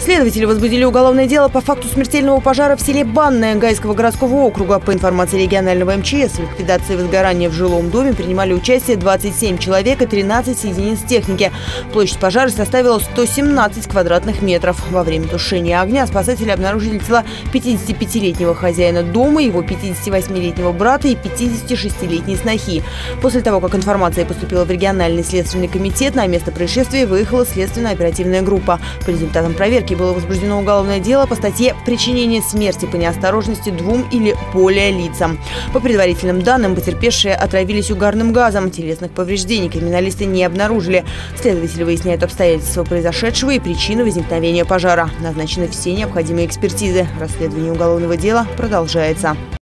Следователи возбудили уголовное дело по факту смертельного пожара в селе Банное Гайского городского округа. По информации регионального МЧС, в ликвидации возгорания в жилом доме принимали участие 27 человек и 13 единиц техники. Площадь пожара составила 117 квадратных метров. Во время тушения огня спасатели обнаружили тела 55-летнего хозяина дома, его 58-летнего брата и 56-летней снохи. После того, как информация поступила в региональный следственный комитет, на место происшествия выехала следственно-оперативная группа. По результатам проверки было возбуждено уголовное дело по статье «Причинение смерти по неосторожности двум или более лицам». По предварительным данным, потерпевшие отравились угарным газом. Телесных повреждений криминалисты не обнаружили. Следователи выясняют обстоятельства произошедшего и причину возникновения пожара. Назначены все необходимые экспертизы. Расследование уголовного дела продолжается.